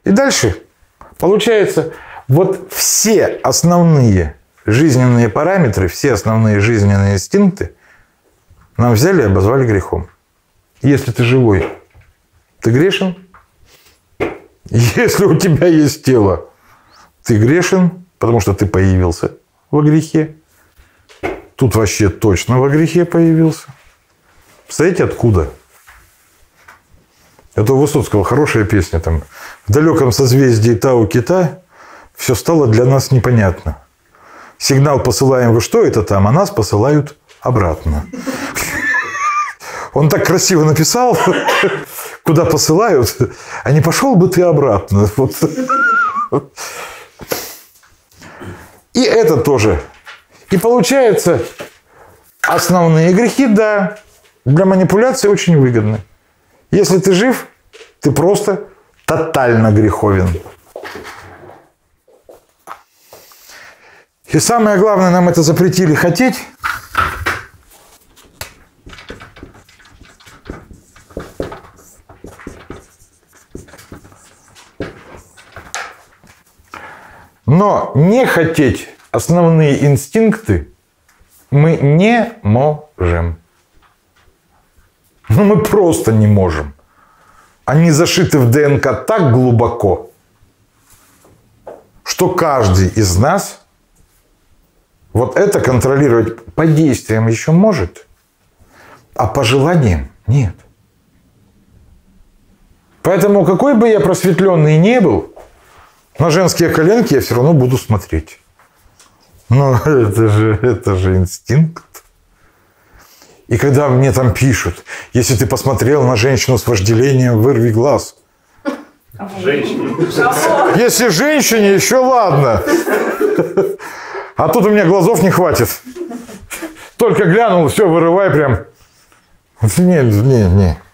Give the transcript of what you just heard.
И дальше получается, вот все основные жизненные параметры, все основные жизненные инстинкты нам взяли и обозвали грехом. Если ты живой, ты грешен. Если у тебя есть тело, ты грешен, потому что ты появился во грехе. Тут вообще точно во грехе появился. Представляете, откуда? Это у Высоцкого хорошая песня. Там, в далеком созвездии Тау-Кита все стало для нас непонятно. Сигнал посылаем, вы что это там, а нас посылают обратно. Он так красиво написал, куда посылают, а не пошел бы ты обратно. Вот. И это тоже. И получается, основные грехи, да, для манипуляции очень выгодны. Если ты жив, ты просто тотально греховен. И самое главное, нам это запретили хотеть. Но не хотеть основные инстинкты мы не можем. Ну, мы просто не можем. Они зашиты в ДНК так глубоко, что каждый из нас вот это контролировать по действиям еще может, а по желаниям нет. Поэтому какой бы я просветленный не был, на женские коленки я все равно буду смотреть. Но это же инстинкт. И когда мне там пишут, если ты посмотрел на женщину с вожделением, вырви глаз. Женщине. Если женщине, еще ладно. А тут у меня глазов не хватит. Только глянул, все, вырывай прям. Не.